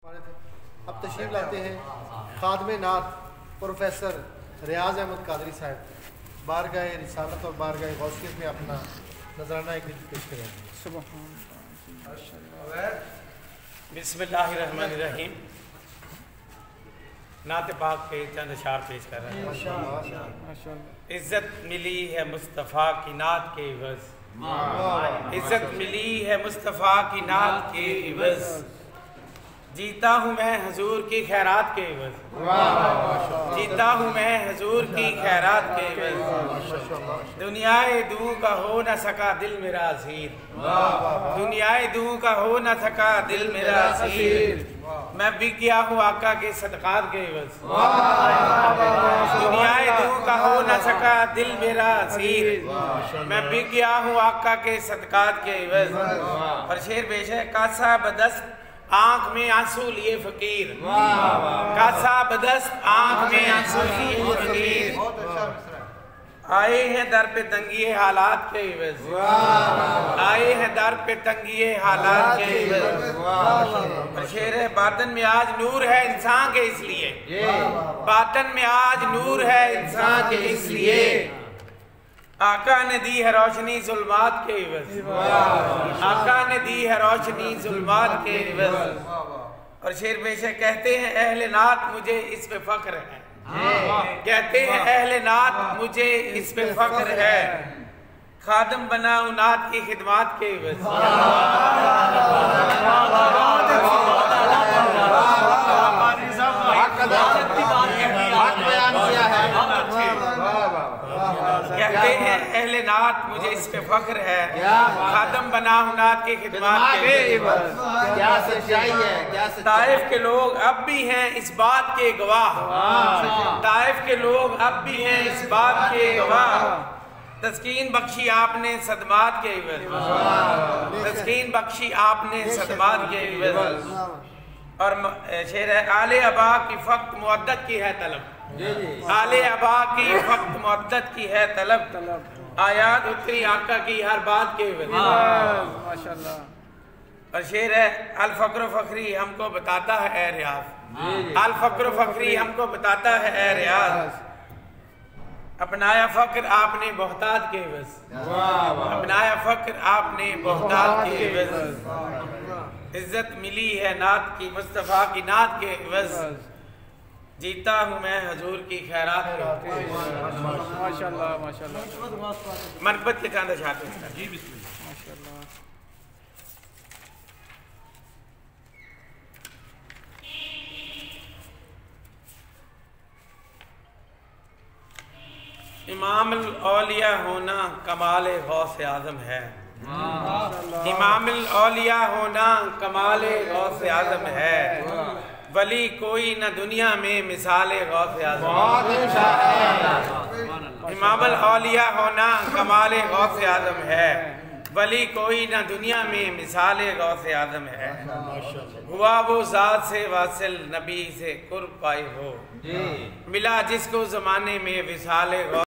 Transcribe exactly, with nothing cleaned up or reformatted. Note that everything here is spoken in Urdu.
اب تشریف لاتے ہیں خادم نعت پروفیسر ریاض احمد قادری صاحب بارگاہ رسالت اور بارگاہ غوثیت میں اپنا نذرانہ ایک پیش کریں گے۔ بسم اللہ الرحمن الرحیم۔ نعت پاک کے چند اشعار پیش کر رہے ہیں۔ عزت ملی ہے مصطفیٰ کی نعت کے عوض، عزت ملی ہے مصطفیٰ کی نعت کے عوض، جیتا ہوں میں حضور کی خیرات کے عوض، جیتا ہوں میں حضور کی خیرات کے عوض، دنیائے دوں کا ہو نہ سکا دل میرا اسیر، دنیائے دوں کا ہو نہ سکا دل میرا اسیر، میں بک گیا ہوں آقا کے صدقات کے عوض، دنیائے دوں کا ہو نہ سکا دل میرا اسیر، میں بک گیا ہوں آقا کے صدقات کے عوض۔ اور شعر پیش ہے۔ کاسا بدست آنکھ میں آنسو لیے فقیر، کاسا بدست آنکھ میں آنسو لیے فقیر، آئے ہیں در پہ تنگی حالات کے عوض، آئے ہیں در پہ تنگی حالات کے عوض۔ اور شعر ہے۔ باطن میں آج نور ہے انسان کے اس لیے، باطن میں آج نور ہے انسان کے اس لیے، آقا نے دی ہے روشنی ظلمات کے عوض، آقا نے دی ہے روشنی ظلمات کے عوض۔ اور شعر پیش ہے۔ کہتے ہیں اہل نعت مجھے اس پہ فخر ہے، کہتے ہیں اہل نعت مجھے اس پہ فخر ہے، خادم بنا ہوں نعت کی خدمات کے عوض، کہتے ہیں اہل نعت مجھے اس پہ فخر ہے، خادم بنا ہوں نعت کی خدمات کے عوض۔ کیا سچائی ہے، کیا سچائی۔ طائف کے لوگ اب بھی ہیں اس بات کے گواہ، طائف کے لوگ اب بھی ہیں اس بات کے گواہ، تسکین بخشی آپ نے صدمات کے عوض، تسکین بخشی آپ نے صدمات کے عوض۔ اور شعر ہے۔ آل ابا کی فقط معدت کی ہے طلب، آل ابا کی فقط معدت کی ہے طلب، آیات اتری آقا کی ہر بات کے عوض۔ اور شعر ہے۔ الفقر فخری ہم کو بتاتا ہے اے ریاض، الفقر فخری ہم کو بتاتا ہے اے ریاض، اپنایا فقر آپ نے بہتات کے عوض، اپنایا فقر آپ نے بہتات کے عوض، عزت ملی ہے نعت کی مصطفیٰ کی نعت کے عوض، جیتا ہوں میں حضور کی خیرات کے عوض۔ ماشاءاللہ ماشاءاللہ۔ منقبت کے چاند اشعار پیش کریں۔ جی بسم اللہ۔ ماشاءاللہ۔ امام الاولیاء ہونا کمال غوث اعظم ہے، امام الاولیاء ہونا کمال غوث اعظم ہے، ولی کوئی نہ دنیا میں مثال غوث اعظم ہے، امام الاولیاء ہونا کمال غوث اعظم ہے، ولی کوئی نہ دنیا میں مثال غوث اعظم ہے، ہوا وہ ذات سے واصل نبی سے قرب پائے ہو، ملا جس کو زمانے میں وصال غوث